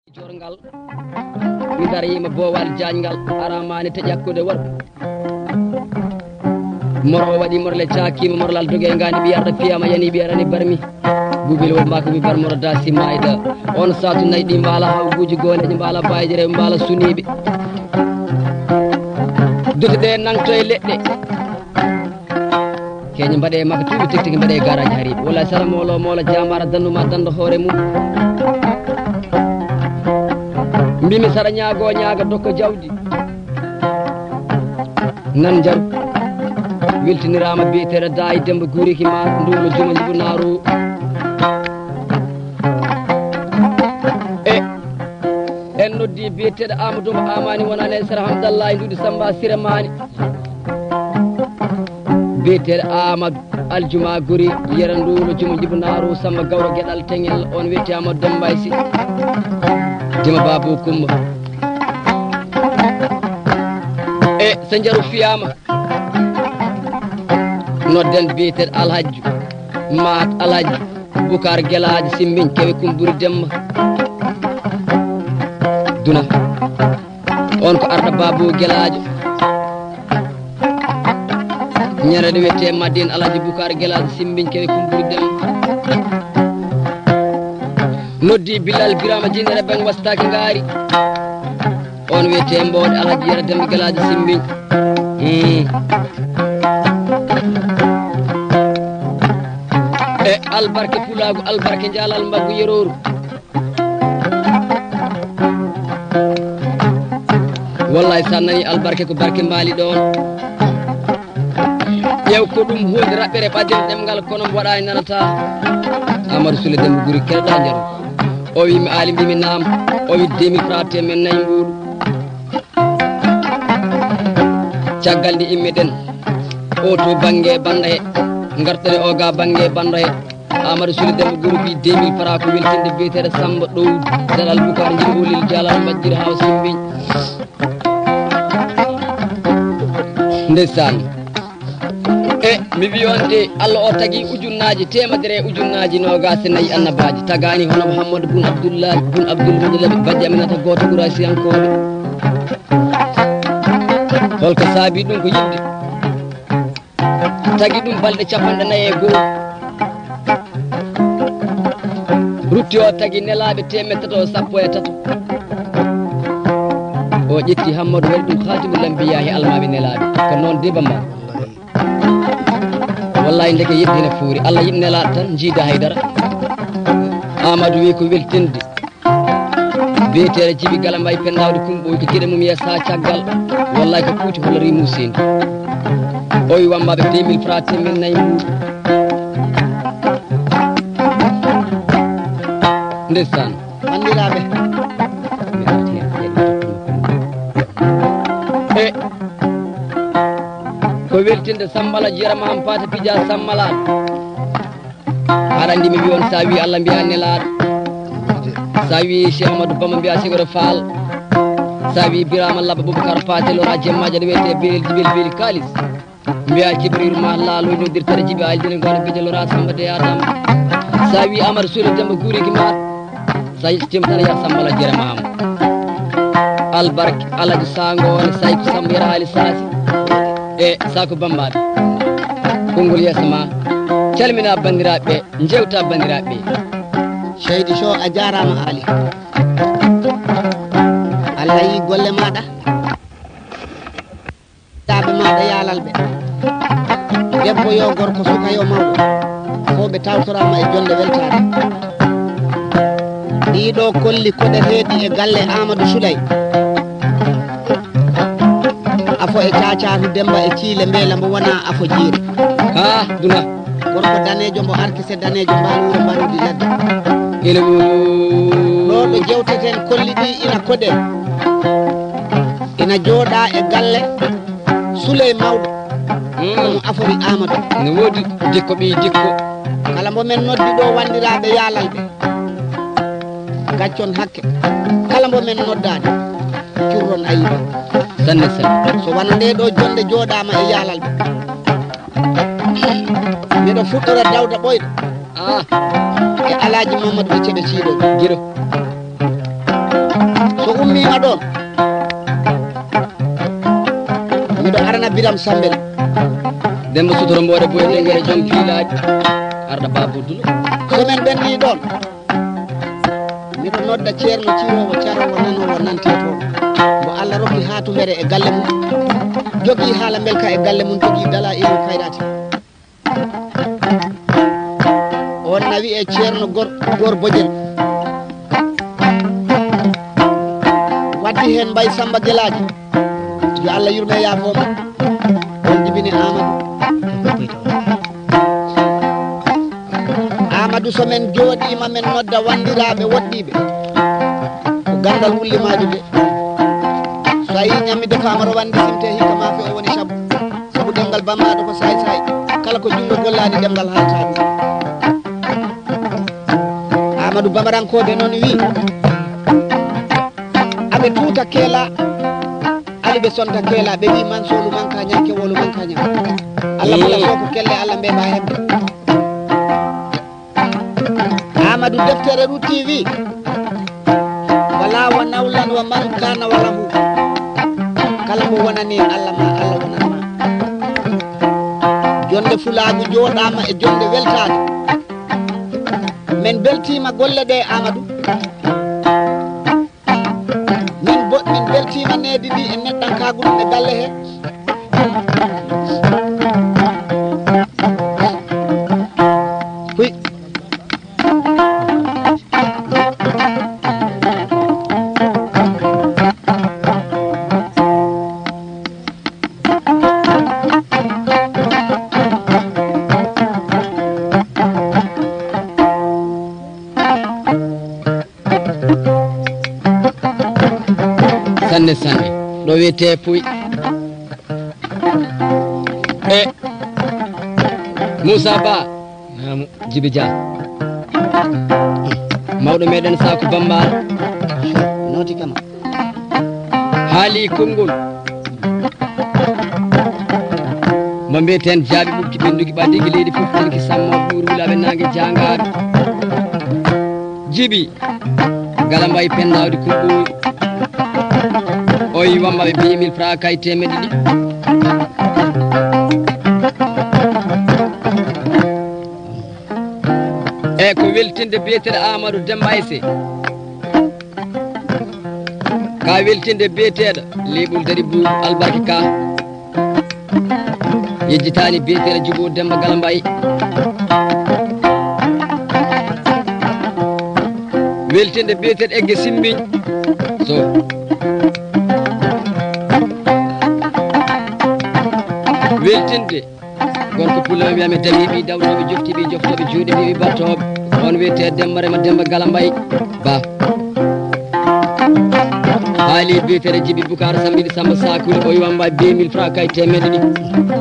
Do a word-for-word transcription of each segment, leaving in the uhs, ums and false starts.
jorngal mi darima bowal jaangal aramani te jakkude worɓe moro waɗi morle cakima morlal dogue ngani ɓiyarɗo piyama yani ɓiyarani barmi bubil wo mbaka mi bar moro da simayda on satu nayyi ɗi mbala hawguji goleji mbala bayji rew mbala suniɓe dude ɗe nangto e leɗɗe keñe mbaɗe makka tuɓe tigtigi mbaɗe garaji hariɓe walla sara molo molo jamara danduma danda hoore mum mbimi saɗa ñaago ñaaga dokko jawdi nan jaru weltinirama biyeteɗo dayi demba guuriki ma nduulo juma jibu naaru e en noddi biyeteɗo amadou mo amani wonani e sara hamdallah e nduuɗi samba siramani biyeteɗo amadou aljuma guri yera nduulo juma jibu naaru samba gawro gueɗal teŋel on wetti amadou dembay sy jima babou kumba e so jaru fiyama nodden biyeteɗo alhajju mat alhajju bukar guelaji simbiñ kewe kumburi demba duna on ko arɗo babou guelajo ñaneɗo wiyete madine alhaji bukar guelaji simbiñ kewe kumburi demba noddi bilal birama jinere bang wastaki ngari on wiyete mbawde alhaji yera dembe guelaji simbiñ hmm. e albarke pulagu albarke jalal mbaggu yeroru wallahi sa nani albarke ko barke mbaali ɗon ƴew ko ɗum hunde raɓɓere ɓaden ɗemgal kono mo waɗani nanata amadou soule dembe guri keɗɗa jaru o wi mi aali mbimi naam o wi deux mille francs temen nayyi mbuɗu caggal nde immiɗen o to banggue banda he gartane o ga banggue banda he amadou soule dembe guri wi deux mille francs ko weltinde biyeteɗo samba ɗowdu dalal bukar jimbolil jalal majjiri haw simbiñ ndeysan e mi wiyonde allah o tagui ujunnaji temedere ujunnaji nogas e nayyi annabaji tagani hono mouhamadou boun abdoullahi boun abdoul mudalaɓe badji aminata goto ɓurasiyankoɓe holko saabi ɗum ko yidde tagui ɗum balɗe capanɗe nayyi e goho rutti o tagui nelaɓe temedde tato sappo e tato o ƴetti hammadou waɗi ɗum hatimul lambiya e almaɓe nelaɓe ko noon debamba wallahi ndeke yidde ne fuuri allah yiɗi nelaɗo tan jiida haydara amadou wi ko weltinde biyeteɗo djibi gala mbay pennawde kumɓoy ko gueɗe mum yessa caggal wallahi ko kuuti hollori musinde o wi wammaɓe deux mille francs temen nayyi muɗum ndeyssan bandiraɓe e ko weltinde sammala jerama ham pata pija sammalaɗo aɗa andi mi wi on sa wi allah mbiya nelaɗo sa wi cheikh amadou bamba mbiya sigoro fall sa wi birama labba boubacar patelora jemmaji aɗa wiyete belel jibel beeli kalis mbiya jibril ma laalo nodirtata jibi aldine gono bijelora samba de adama sa wi amadou soule demba guuriki maɗa sa yettima tan ya sammala jerama ham albarke alaji sangone sayko samba yera haali sasi e sako bambaɗe konngol yeeso ma calmina bandiraɓe jewta bandiraɓe seydi so a jarama ali allah yi golle maɗa taɓe maɗa yalal ɓe debbo yo gorko suka yo mawɗo fo ɓe tawtorama e jonde weltade ɗiɗo kolli koɗeteɗi e galle amadou souley afo e cacatu demba e ciile mbela mbo wona afo jiiri ha duna gorko danejo mbo arkise danejo mbal wuro mbarudi ladde ene ɗo ɗo jewteten kolli ɗi ina koɗen ina jooɗa e galle souley mawɗo kono afori amadou ne woodi dikko ɓi dikko kala mbo men noddi ɗo wandiraɓe yaalal ɓe gaccon hakke kala mbo men noddade curron ayiba sanne sanne so wona nde ɗo jonde jooɗama e yaalal ɓe miɗo fuɗɗora dawda ɓoyɗo ah e alaji mamadou ɓe ceɓe ciiɗo jiro wonima ɗon miɗo arana Biram Sambel Demba Sutoro Mboɗe Boye Dengere joom piilaji arɗa Babou Dulo somin ɓenni ɗon miɗo nodda ceerno cirowo carowo nanowo nante toon mo Allah rokki hatumere e galle mum jogui haala belka e galle mum jogui dala ilu kayrati on nawi e ceerno gor gor bojel waddi hen mbay Samba Guelaji yo Allah yurme yaafoma on jibini Amadou Amadou somen jooɗima men nodda wandiraɓe woɗɗiɓe ko gandal wullimaji de so a yi ñammide famaro wandi simte hikka mafe o woni sabu sabu ɗemgal bammaɗo ko say say kala ko jungo gollani ɗemgal halta ɗum Amadou Bamarankoɓe noon wi aɓe tuuta keela ali ɓe sonta keela ɓe wi man solu man ka ñanke wolu man ka ñam Allah bula soko kelle Allah mbema hebde Amadou deftere Ru T V wala wa nawlan wa man kana wala hu kala mo wonani Allah ma Allah wonanma jonde fulaagu jooɗama e jonde weltade men beltima golle ɗe Amadou min bo min beltima needi ɗi e neɗɗankagu ɗum e galle he huy sanne sanne ɗo wiyete Pouy e Moussa Ba namu Djibi Dia mawɗo meɗen Sakou Bambara noti kama haali konngol mo mbiyeten jaaɓi ɓukki ɓenduki ɓaddigi leydi fof tenki sammo ɓuuri wulaɓe nangue jangaɓe Djibi Galambay pendawde kumɓoyi o yi wammaɓe mille mille francs kay temedde ɗiɗi e ko weltinde biyeteɗo Amadou Demba Aissé ka weltinde biyeteɗo leɓol dari Bou Albarka Ka yejjitani biyeteɗo Djibo Demba Galambay weltinde biyeteɗo Egge Simbiñ so weltinde gorko pullama wiyami dawiɓi dawtoɓe joftiɓe joftoɓe juuɗe mbiɓe battoɓe on wiyete Demba Rema Demba Galambay Ba haali biyeteɗo Djibi Boucar Sambiɗi Samba Sakouli o yiwamba deux mille francs kay temedde ɗi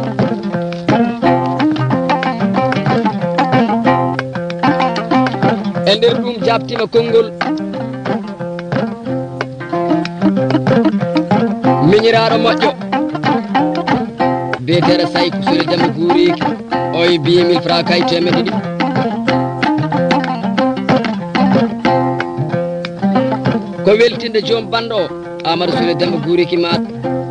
e nder ɗum jabtima konngol miñiraɗo moƴƴo biyeteɗo Say ko Sule Demba Guriki o yi deux mille francs kay temedde ɗiɗi ko weltinde joom bande o Amadou Sule Demba Guriki maɗa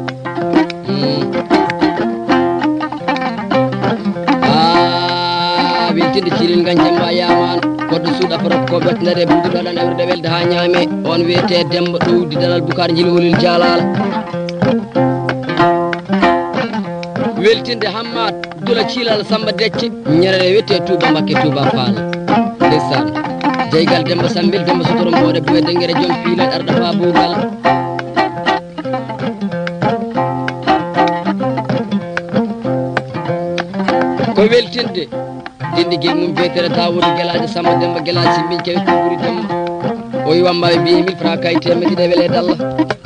a weltinde Cilil Gandiamba yamano koɗɗo suuɗa parot ko ɓettinare budduɗo ɗan ewrede welde ha ñaame on wiyete Demba ɗowdi dalal Boucar Jilholil Jalal weltinde Hammad Dula Cilal Samba Decce ñerere wiyete Touba Mbakke Touba Fall ndeysaan jeygal Demba Sambil Demba Sutoro Mboɗe Boye Dengere joom piilaɗ arɗa fa Bougal ko weltinde dindigel mum biyetere Dawoudou Guelaji Samba Demba Guelaji Simbiñ kewi ko ɓuuri Demba o yi wammaɓe deux mille francs kay temedde ɗiɗi e welede Allah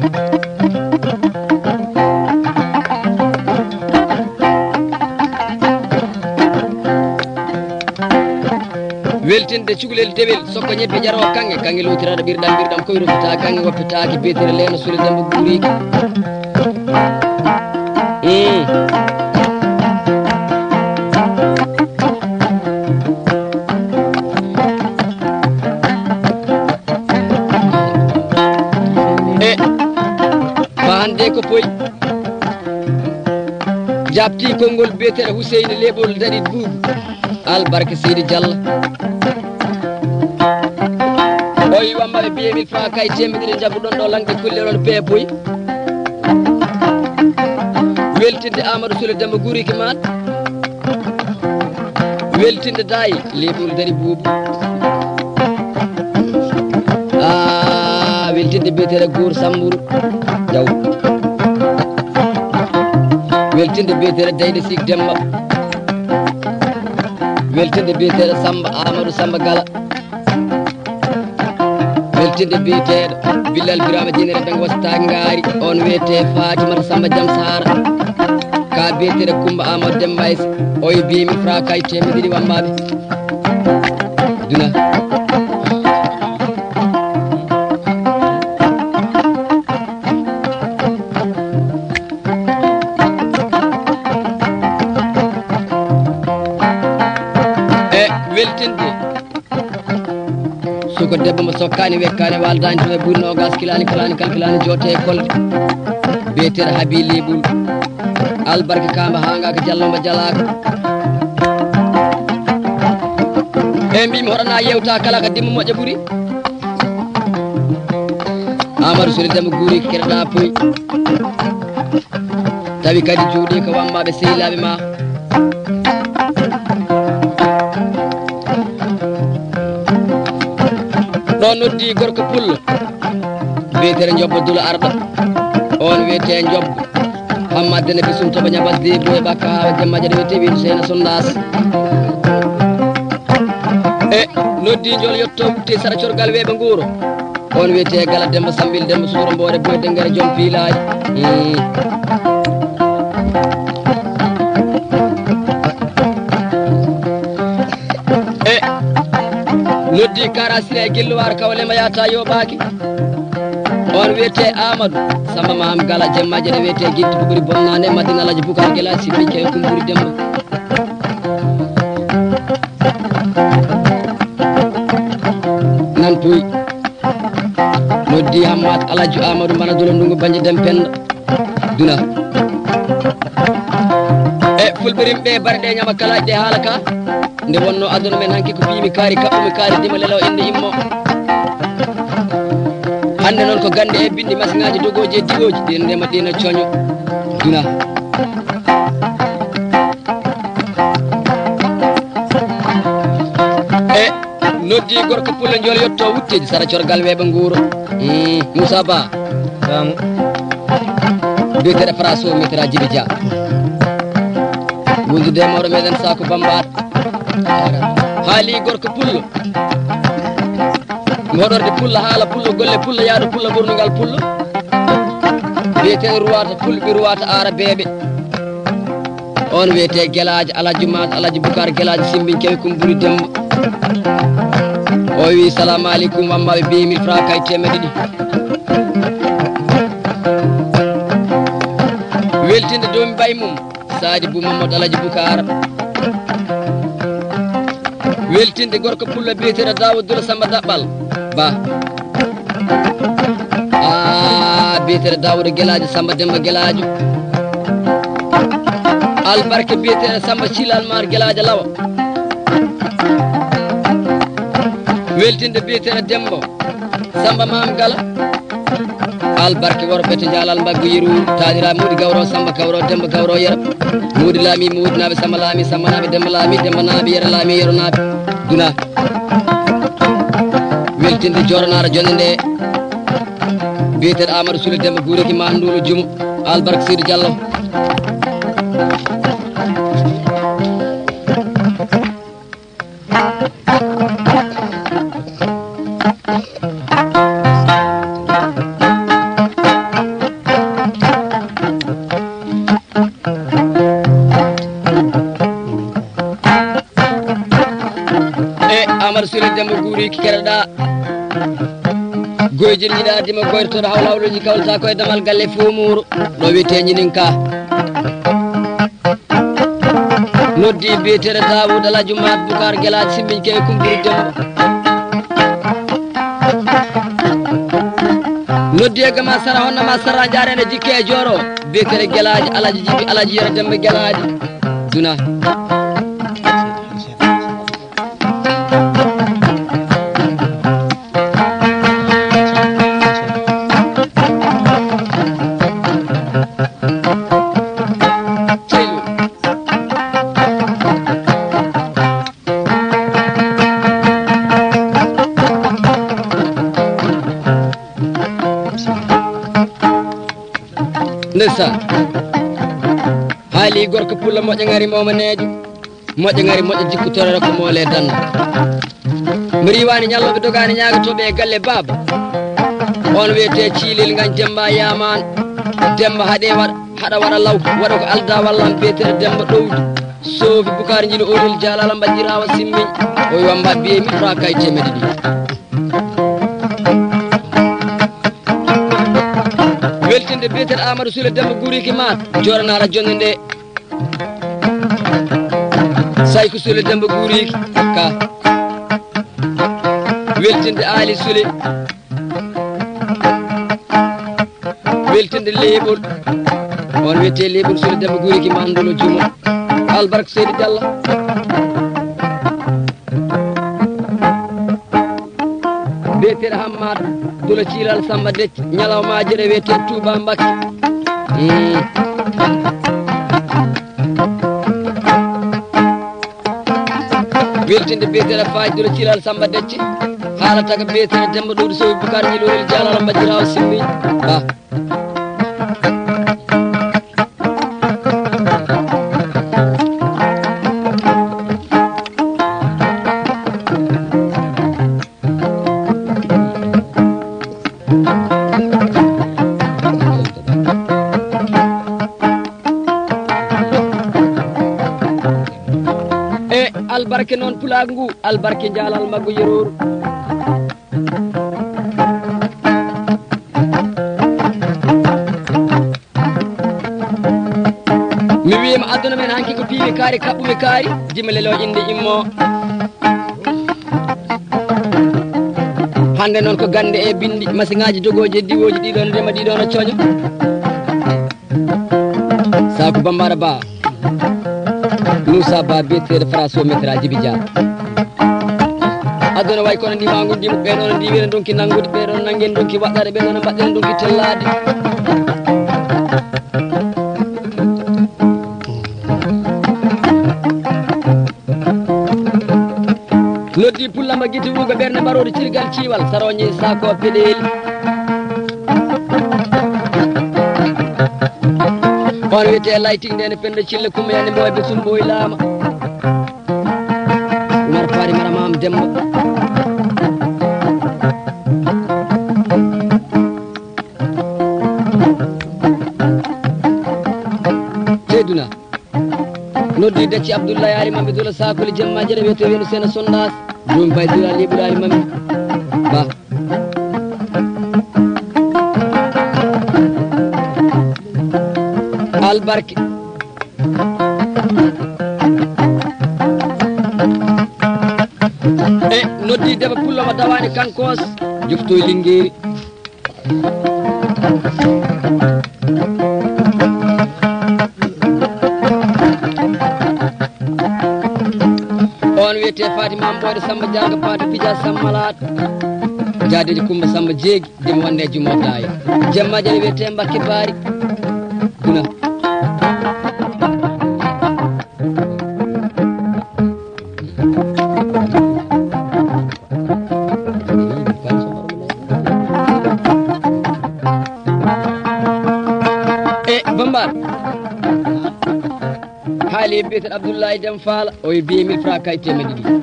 weltinde cukalel dewel sokko ñebbe jarawo kange kange lowtiraɗo ɓirɗam ɓirɗam koye rokita kange woppitaki biyetere Leena Sule Demba Guriki e nde ko poyi jabti konngol biyeteɗo Huseyni Leɓol daɗi buubu albarka Seydi Diallo o wi wammaɓe biye mille francs kay temedere jagguɗon ɗo langde kulleɗon pee poyi weltinde Amadou Sule Demba Guriki man weltinde Dayi Leɓol daɗi buubu a weltinde biyeteɗo Goor Sambour Diaw weltinde biyeteɗo Dayde Sik Demba weltinde biyeteɗo Samba Amadou Samba Gala weltinde biyeteɗo Billal Birama Dinere Bengo wasta ngaari on wiyete Fatimata Samba Jam Sara ka biyeteɗo Coumba Amadou Demba Aïssa o wi biye mille francs kay temedde ɗiɗi wammaɓe duna weltinde suko debbo mo sokkani wekkani waldani to e ɓuri nogas kilani kalani kalkilani jotte e kolde biyeteɗo Habi Leɓol albarka kamba hangaka jallomba jalaka e mbimi hoɗana yewta kala ko dimma moƴƴa ɓuuri Amadou Sule Demba Guriki keɗoɗa poyi tawi kadi juuɗe ko wammaɓe sehilaɓe ma ɗo noddi gorko pullo biyetere Jobba Dula Arɗo on wiyete Jobba Hammadde ne bisum toɓa ñabas de boye ɓakka hawa jammaji ɗe wiyete wiide Seyna Sondas e noddi jol yetto wutte sara corgal weeɓe nguuro on wiyete Gala Demba Sambil Demba Suuro Mboore boye dengere joom piilaji e noddi Kara Sila e Guelluwar kawlema yata yoɓaki on wiyete Amadou Samba Maham Gala jammaji ɗe wiyete guitti ko ɓuuri bonnade Madina Alaji Boucar Guela Sibbi Kew Kumburi Demba nan toyi noddi Hammad Alaji Amadou Mana Dolo Ndungu Banji Dem Penda duna e fulɓerimɓe barɗe ñama kalaji ɗe haala ka nde wonno aduna men hanki ko mbimi kaari kaɓɓumi kaari dima lelaw inde immo hande noon ko gande e bindi masiŋaji dogoji e digoji ɗin ndema ɗina coño duna e noddi gorko pulla jol yetto wutteji sara corgal weeɓe nguuro Moussa Ba samu biyeteɗo Fraso metera Djibi Dia wondude mawɗo meɗen Sako Bambaɗo haali gorko pullo moɗorde pulla haala pullo golle pulla yaadu pulla ɓurnugal pullo wiyeteɗo ruwata pulɓe ruwata ara beeɓe on wiyete Guelaji Alaji Mas Alaji Boucar Guelaji Simbin Kewi Kumburi Demba o wi salamu aleykum wammaɓe biye mille francs kay temedde ɗiɗi weltinde domi bay mum Sadi Bou Mamadou Alaji Boucar weltinde gorko pullo biyeteɗo Dawoud Dula Samba Daɓɓal ba a biyeteɗo Dawoud Guelaji Samba Demba Guelaji albarka biyeteɗo Samba Cilal Mar Guelaji Lawa weltinde biyeteɗo Demba Samba Maham Gala albarka worɓe to jalal mbaggo yeru taɗira Mudi Gawro Samba Gawro Demba Gawro Yero Mudi Laami Mudi naɓe Samba Laami Samba naɓe Demba Laami Demba naɓe Yero Laami Yero naɓe duna weltinde joranara jonde nde biyeteɗo Amadou Sule Demba Guriki ma ndulo jumo albarka Seydi Diallo Amadou Sule Demba Guriki keɗoɗa goyjir jiɗa dima goytotoɗo hawla hawloji kawlata koye damal galle fomuro ɗo wiyete ñininka noddi biyeteɗo Dawoud Alaji Mat Boucar Guelaji Simbiñ Kewi Kumburi Demba noddi e gama sara honna ma sara jarene jikke e joro betere gelaji alaji jibi alaji yere dembe gelaji duna nessa haali gorko pulla moƴƴo ngari momanejo moƴƴo ngari moƴƴo jikku torere ko moole danna mi riwani ñalloɓe dogani ñagatoɓe e galle baba on wiyete ciilel gan demba yaman demba haɗe waɗa haɗa waɗa law waɗa ko alda wallam biyetere demba ɗowdi soofi bukari jini oɗol jalala mbajirawa simmiñ o wi wamba biye mi fra kay temedde ɗi weltinde biyeteɗo amadou soule demba guuriki mata joranala jonde nde say ko soule demba guuriki ka weltinde ali soule weltinde leeɓol on wiyete leeɓol soule demba guuriki ma andolo jumo albarka seydi diallah biyeteɗo hammata dula cilal samba decce ñalawmaji ɗe wiyete touba mbakke weltinde biyeteɗo faji dula cilal samba decce haalata ko biyeteɗo demba ɗowɗi sowi bukar ñilorel jalala mbajirawo simmiñ ba albarke noon pulagu ngu albarke jalal maggo yeroru mi wima aduna men hanki ko piimi kaari kaɓɓumi kaari jimalelo inde immo hande noon ko gande e bindi masiŋaji dogoji e diwoji ɗiɗon ndema ɗiɗon o coño sako bambara ba Moussa Ba biyeteɗo France o métra Djibi Dia aduna way kono ndimagu ndimo ɓeɗon ndi wene donki nanggude ɓeɗon nanguen donki waɗɗade ɓeɗon mbaɗɗen donki tellade noddi pullamba guiti wugo ɓerde mbaroɗo cirgal ciwal saroñe sako peɗeli on wiyete lighting ndene pende cille kummeyande mboyɓe sumboy laama mar fari maramam demba teyduna noddi decci abdoullahi ari mamɓe dula sakoli jemmaji ɗe wiyete weno sena sondage jomum fay dula liɓurali mami ba albarke e noddi deba pulloma dawani kankos joftoy lingueri on wiyete fatima mboyde samba diaga pata pija sammalat jadede kumba samba jeegui demo wonde jumoddaye jemmaji ɗe wiyete mbakke baari duna haali e biyeteɗo abdoullahi dem faala o wi biye mille franc kay temedde ɗiɗi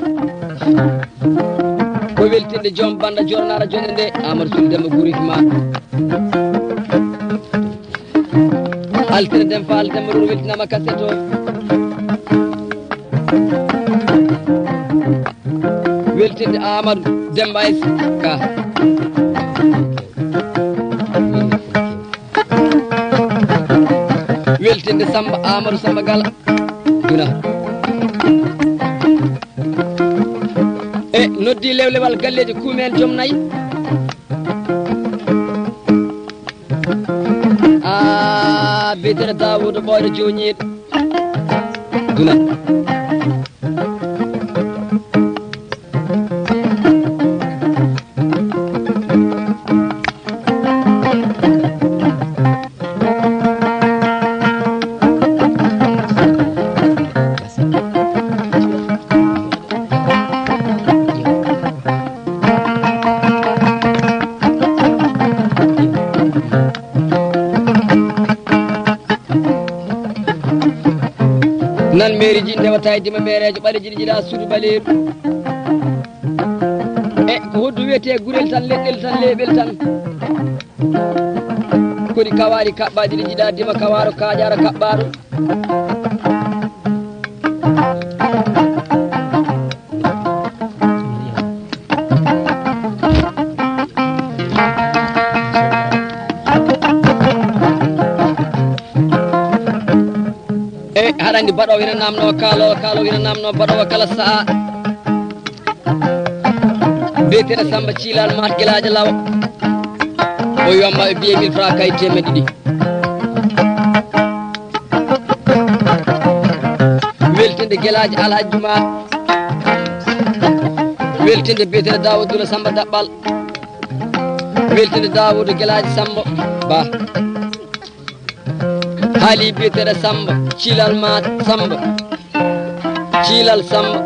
ko weltinde joom banda joranara jonde nde amadou souli demba guuriki ma altine dem faala demba ɗoɗo weltinama cassette o weltinde amadou demba ays ka weltinde samba amadou samba gala duna e noddi lewlewal galleji kuumen joom nayyi biyeteɗo Daouda ɓoyɗo joñiɗo duna nan mairie ji ndewata e dima mairejo ɓaleji ɗi jiiɗa suudu ɓaleeru e ko hoddu wiyete gurel tan leɗɗel tan leeɓel tan kodi kawaɗi kaɓɓaɗi ɗi jiiɗa dima kawaro kaƴara kaɓɓaɗo haɗandi baɗowo ina namno kaalowo kaalowo ina namno baɗowo kala saaha biyeteɗo Samba Thilal mat guelaji lawa o wiyamma ɓe mbiye mille francs kay temedde ɗiɗi weltinde guelaji Alhaji Juma weltinde biyeteɗo Daouda Dula Samba Daɓɓal weltinde Daouda guelaji Samba Ba haali biyeteɗo Samba Thilal mat Samba Thilal Samba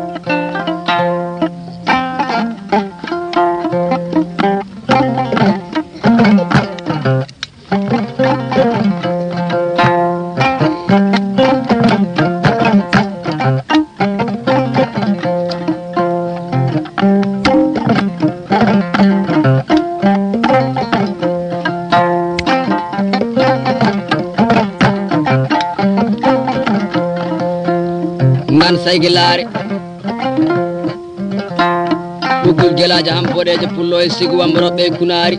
nan saygilare ɗuggol guelaji ham boɗeje pullo e sigu wamba roɓɓe e kunari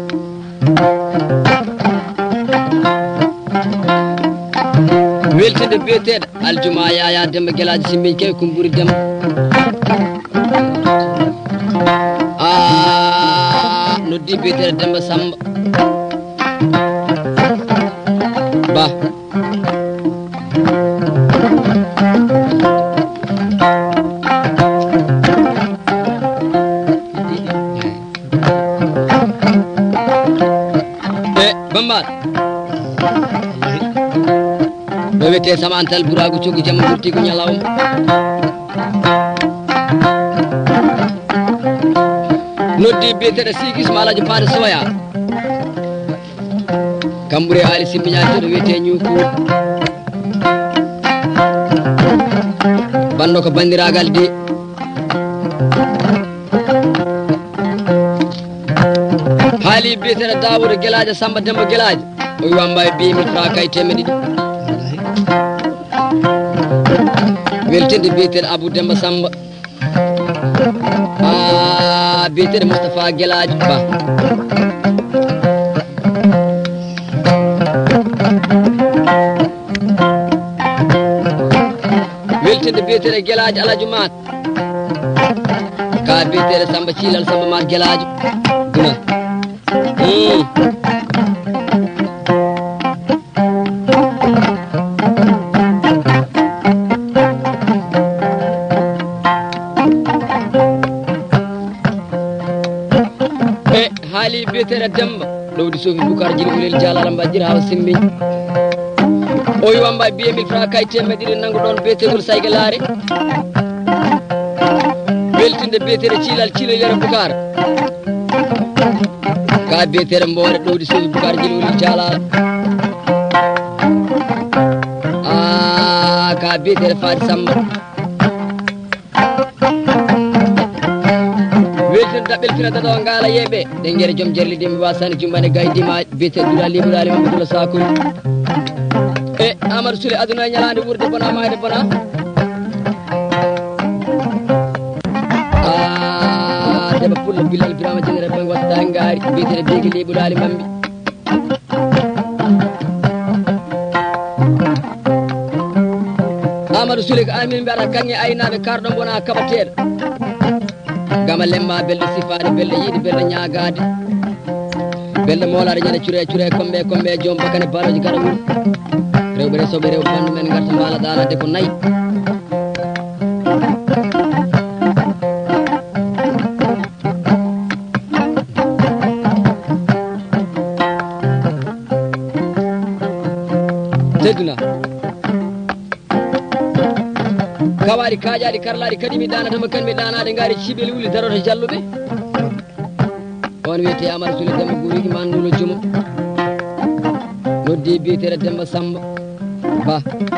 weltinde biyeteɗo Aljuma Yaya Demba guelaji simmiñ kewi kumburi Demba a noddi biyeteɗo Demba Samba Ba Bambar ɗo wiyete samantal burago coggu jamma ɓurti ko ñalawma noddi biyeteɗo Sikisma Alaji Paade Soya Kambure Ali simmiñade ɗo wiyete ñukuur banno ko bandiragal de haali biyeteɗo Daouda guelaji Samba Demba guelaji o wi wamba e biye mille francs kay temedde ɗiɗi weltinde biyeteɗo Abou Demba Samba a biyeteɗo Moustapha guelaji Ba weltinde biyeteɗo guelaji Alhaji Mat ka biyeteɗo Samba Thilal Samba Mat guelaji duna e haali biyeteɗo Demba lowdi Sofi Boucar jiɗi ɓurel jalala mbajjir hawa simmiñ o wi wamba biye mille francs kay temedde ɗiɗi nangu ɗon biyetegol saygilare weltinde biyeteɗo Thilal Thilo Yero Boucar ka biyeteɗo Mboore ɗowdi Sofi Boucar jiɗi ɓurel jalala a ka biyeteɗo Fadi Samba weltinde daɓɓel fina dadawa ngala yeeɓe ɗe guere joom jerlide mi wasani jumbane gaydima biyeteɗo ɗuɗa liɓuɗali Mamadou Sakoli e Amadou Souley aduna e ñalade wurde bona mayde bona a deɓa pullo Bilal Birama Jengere Bang watta ngari biyeteɗo Beegi liɓuɗali mammi Amadou Souley ko amin mbiyata kanŋe aynaɓe karɗo bona kaɓateɗo gama lemma belɗo sifade belɗo yiiɗi belɗo ñagade belde moolade ñande cure cure kombe kombe joom bakane baloji gara wuro rewɓe resoɓe rew bandu men garta mbala danade ko nayyi tedduna kawaɗi kaƴaɗi karlaɗi kadi mi danatama kan mi danade gaari ciɓeli wuli daroto jalluɓe on wiyete Amadou Soule Demba Gurigi mandulo jumo noddi biyeteɗo Demba Samba Ba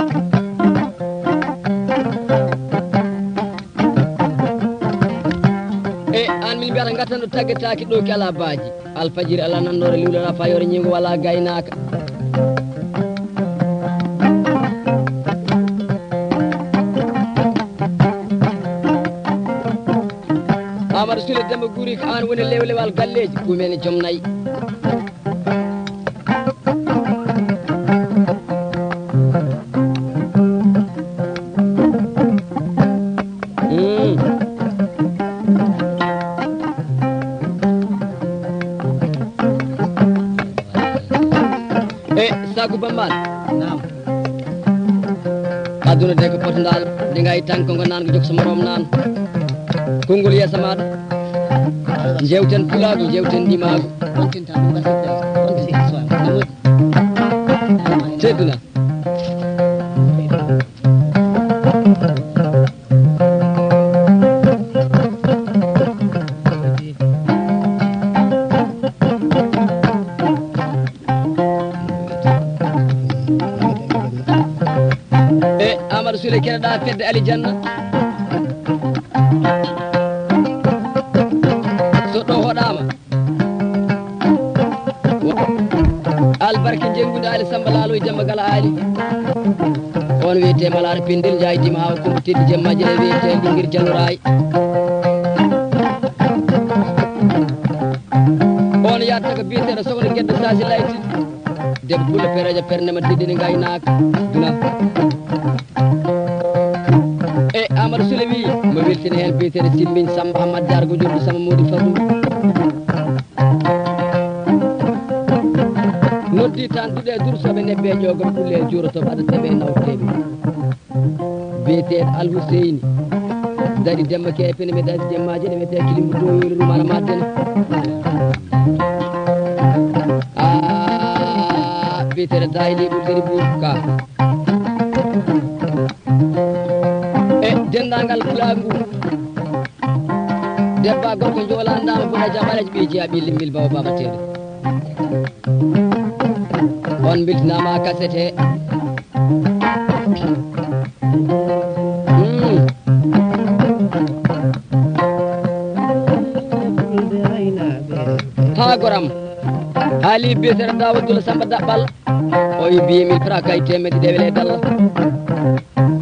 e an min mbiyata gattanɗo taggetaki ɗo ki ala baaji alfajiri ala nandore liwlana fa yore ñingo wala gaynaka Amadou Soule Demba Gurigi ko an woni lewlewal galleji ɗumene joom nayyi e sagu bambal nam aduna de ko potodal de ngay tanko ngo nan ko jok so morom nan konngol yeesa maɗa jewten pulago jewten ndimago tedduna e Amadou Soule keɗoɗa fedde Alijanna so ɗo hoɗama albarke jenggude Ali Samba Lalo e Demba Gala Ali on wiyete Malare Pindel jaydima hawa kumba teddi jemmaji ne wiyete Ɓinguir Diallorayi on yatta ko biyeteɗo Sokhna Guedde Sasi Layti debbo Pulla Pereja Pernema teddini gaynaka duna e Amadou Soule wi mo weltini hen biyeteɗo Simbiñ Samba Hamad Jargo jurɗo Samba Modi Fadou noddi tan duɗe dursoɓe nebbe ƴogol pulle jurotoɓe aɗa teɓe nawteɓe biyeteɗo Alhuseyni daɗi Demba Kepene mi daɗi jemmaji ɗe wiyete kilimbo doyolu rumana maddene a biyeteɗo dayli ɓurgeni ɓuurka e dendagal pulagu debba gorko jolandama bona jaɓaleji ɓeji a ɓilli mbil bawa babateɗo on biltinama kasete ha goram haali biyeteɗo Daouda Samba Daɓɓal o yi biye mille fra kay temedde ɗe wele dalla